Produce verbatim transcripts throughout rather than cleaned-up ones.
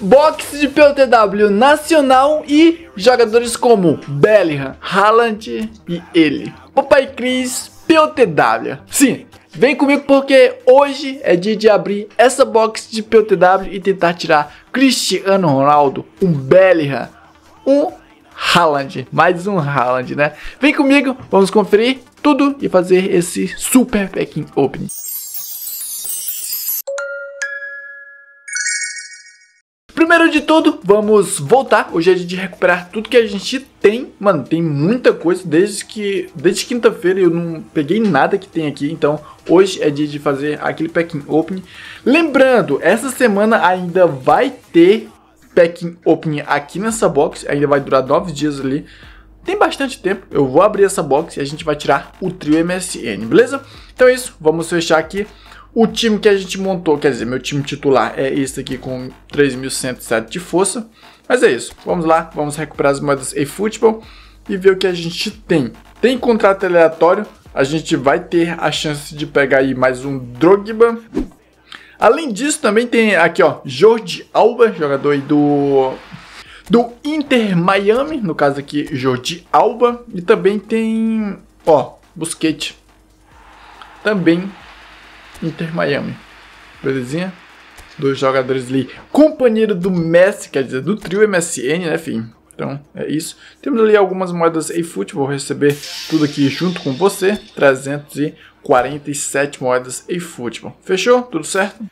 box de P O T W nacional e jogadores como Bellingham, Haaland e ele. Papai Cris, P O T W. Sim, vem comigo porque hoje é dia de abrir essa box de P O T W e tentar tirar Cristiano Ronaldo, um Bellingham, um Haaland, mais um Haaland, né? Vem comigo, vamos conferir tudo e fazer esse super packing opening. Primeiro de tudo, vamos voltar. Hoje é dia de recuperar tudo que a gente tem. Mano, tem muita coisa. Desde que desde quinta-feira eu não peguei nada que tem aqui. Então, hoje é dia de fazer aquele packing opening. Lembrando, essa semana ainda vai ter packing opening aqui nessa box. Ainda vai durar nove dias ali. Tem bastante tempo. Eu vou abrir essa box e a gente vai tirar o trio M S N, beleza? Então é isso. Vamos fechar aqui. O time que a gente montou, quer dizer, meu time titular é esse aqui com três mil cento e sete de força. Mas é isso, vamos lá, vamos recuperar as moedas eFootball e ver o que a gente tem. Tem contrato aleatório, a gente vai ter a chance de pegar aí mais um Drogba. Além disso, também tem aqui, ó, Jordi Alba, jogador aí do, do Inter Miami, no caso aqui, Jordi Alba. E também tem, ó, Busquets, também Inter Miami, belezinha? Dois jogadores ali, companheiro do Messi, quer dizer, do trio M S N, né, filho? Então, é isso. Temos ali algumas moedas eFootball, vou receber tudo aqui junto com você. trezentas e quarenta e sete moedas eFootball. Fechou? Tudo certo?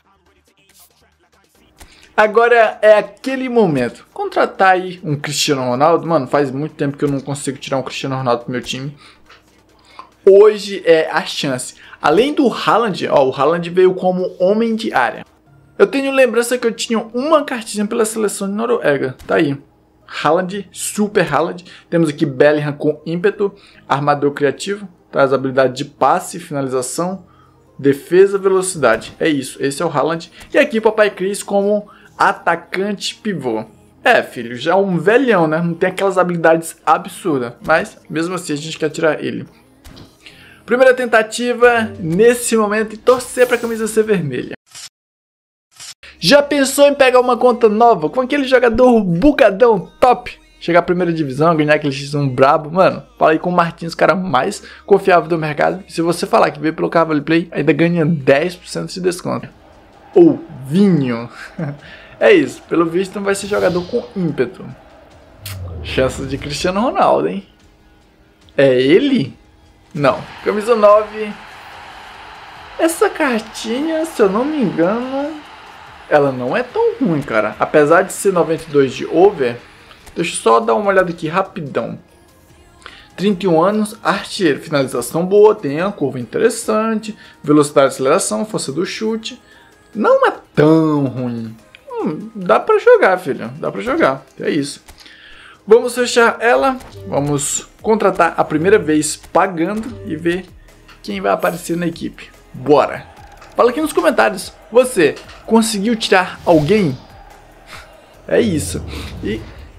Agora é aquele momento. Contratar aí um Cristiano Ronaldo. Mano, faz muito tempo que eu não consigo tirar um Cristiano Ronaldo pro meu time. Hoje é a chance. Além do Haaland, ó, o Haaland veio como homem de área. Eu tenho lembrança que eu tinha uma cartinha pela seleção de Noruega. Tá aí. Haaland, super Haaland. Temos aqui Bellingham com ímpeto, armador criativo, traz habilidade de passe, finalização, defesa, velocidade. É isso, esse é o Haaland. E aqui Papai Cris como atacante pivô. É, filho, já um velhão, né? Não tem aquelas habilidades absurdas. Mas, mesmo assim, a gente quer tirar ele. Primeira tentativa nesse momento e torcer para a camisa ser vermelha. Já pensou em pegar uma conta nova com aquele jogador bugadão top? Chegar à primeira divisão, ganhar aquele X um brabo? Mano, fala aí com o Martins, o cara mais confiável do mercado. E se você falar que veio pelo Cavalry Play, ainda ganha dez por cento de desconto. Ou vinho. É isso, pelo visto não vai ser jogador com ímpeto. Chance de Cristiano Ronaldo, hein? É ele? Não, camisa nove. Essa cartinha, se eu não me engano, ela não é tão ruim, cara. Apesar de ser noventa e dois de over, deixa eu só dar uma olhada aqui rapidão. trinta e um anos, artilheiro, finalização boa, tem a curva interessante, velocidade de aceleração, força do chute. Não é tão ruim. Hum, dá pra jogar, filho, dá pra jogar, é isso. Vamos fechar ela, vamos contratar a primeira vez pagando e ver quem vai aparecer na equipe. Bora! Fala aqui nos comentários, você conseguiu tirar alguém? É isso. E...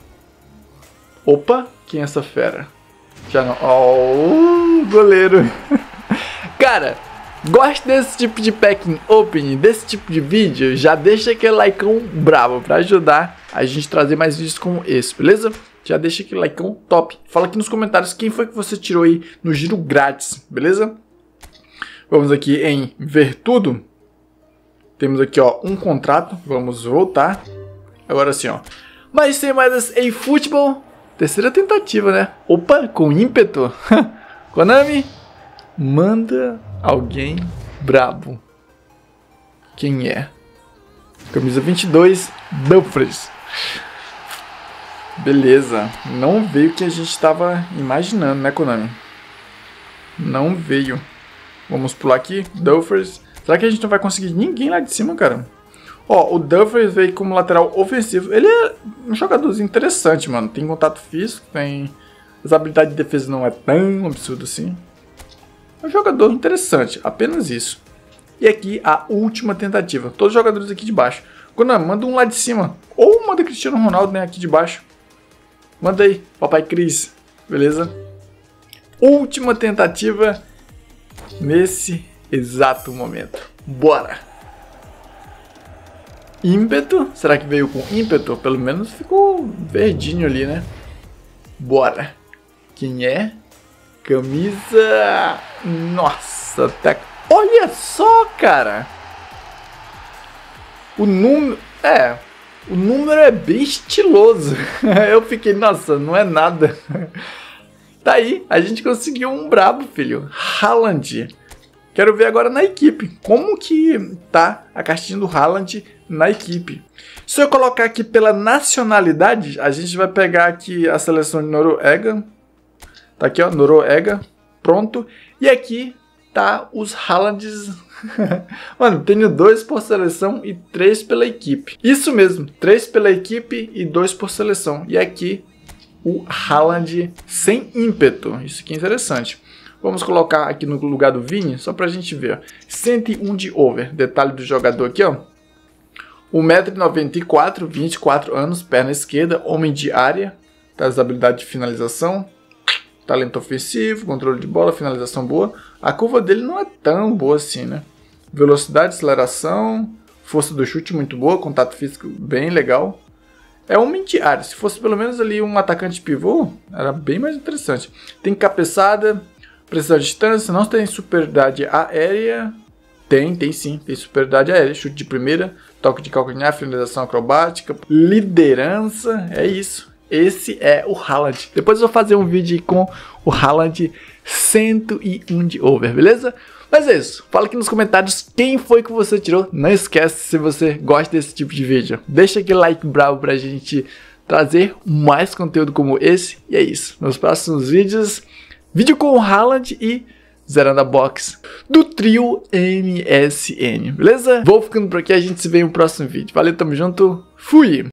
opa, quem é essa fera? Já não... oh, goleiro! Cara, gosta desse tipo de packing opening, desse tipo de vídeo? Já deixa aquele likeão bravo pra ajudar a gente trazer mais vídeos como esse, beleza? Já deixa aquele likeão top. Fala aqui nos comentários quem foi que você tirou aí no giro grátis, beleza? Vamos aqui em ver tudo. Temos aqui, ó, um contrato. Vamos voltar. Agora sim, ó. Mas sem mais eFootball. Terceira tentativa, né? Opa, com ímpeto. Konami, manda alguém brabo. Quem é? Camisa vinte e dois, Dumfries. Beleza, não veio o que a gente estava imaginando, né, Konami? Não veio. Vamos pular aqui, Dumfries. Será que a gente não vai conseguir ninguém lá de cima, cara? Ó, o Dumfries veio como lateral ofensivo. Ele é um jogador interessante, mano. Tem contato físico, tem... as habilidades de defesa não é tão absurdo assim. É um jogador interessante, apenas isso. E aqui a última tentativa. Todos os jogadores aqui de baixo. Konami, manda um lá de cima. Ou manda Cristiano Ronaldo, né, aqui de baixo. Manda aí, Papai Cris, beleza? Última tentativa nesse exato momento. Bora! ímpeto. Será que veio com ímpeto? Pelo menos ficou verdinho ali, né? Bora. Quem é? Camisa... Nossa, até... Olha só, cara. O número... É... O número é bem estiloso. Eu fiquei, nossa, não é nada. Tá aí, a gente conseguiu um brabo, filho. Haaland. Quero ver agora na equipe. Como que tá a caixinha do Haaland na equipe? Se eu colocar aqui pela nacionalidade, a gente vai pegar aqui a seleção de Noruega. Tá aqui, ó, Noruega. Pronto. E aqui tá os Haalands. Mano, tenho dois por seleção e três pela equipe. Isso mesmo, três pela equipe e dois por seleção. E aqui o Haaland sem ímpeto. Isso aqui é interessante. Vamos colocar aqui no lugar do Vini, só pra gente ver. cento e um de over. Detalhe do jogador aqui, ó. um metro e noventa e quatro, vinte e quatro anos, perna esquerda, homem de área. Tá, as habilidades de finalização. Talento ofensivo, controle de bola, finalização boa. A curva dele não é tão boa assim, né? Velocidade, aceleração, força do chute muito boa, contato físico bem legal. É homem de área. Se fosse pelo menos ali um atacante pivô, era bem mais interessante. Tem cabeçada, precisão de distância, não tem superioridade aérea. Tem, tem sim, tem superioridade aérea. Chute de primeira, toque de calcanhar, finalização acrobática, liderança, é isso. Esse é o Haaland. Depois eu vou fazer um vídeo com o Haaland cento e um de over, beleza? Mas é isso. Fala aqui nos comentários quem foi que você tirou. Não esquece, se você gosta desse tipo de vídeo, deixa aquele like bravo pra gente trazer mais conteúdo como esse. E é isso. Nos próximos vídeos, vídeo com o Haaland e zerando a box do trio M S N, beleza? Vou ficando por aqui, a gente se vê no próximo vídeo. Valeu, tamo junto. Fui!